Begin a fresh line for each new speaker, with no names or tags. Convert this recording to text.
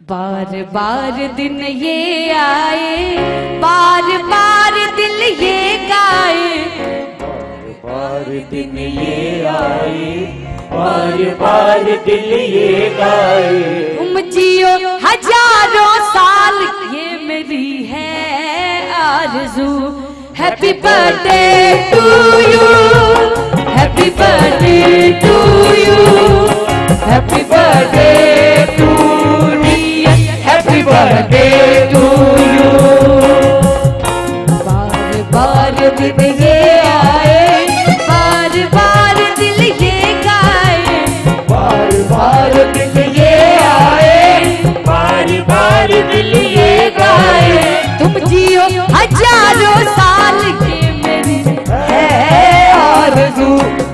बार बार दिन ये आए, बार बार दिल ये गाए,
बार दिन ये आए, बार बार दिल ये गाए।
तुम जियो हजारों साल, ये मेरी है आरज़ू। Happy birthday to you, happy birthday to you, happy birthday to dear, happy birthday to you. बार बार दिन ये आए, बार बार दिल ये गाए,
बार बार दिल ये आए, बार बार दिल ये गाए।
तुम जियो हजारों साल, ये मेरी है आरज़ू।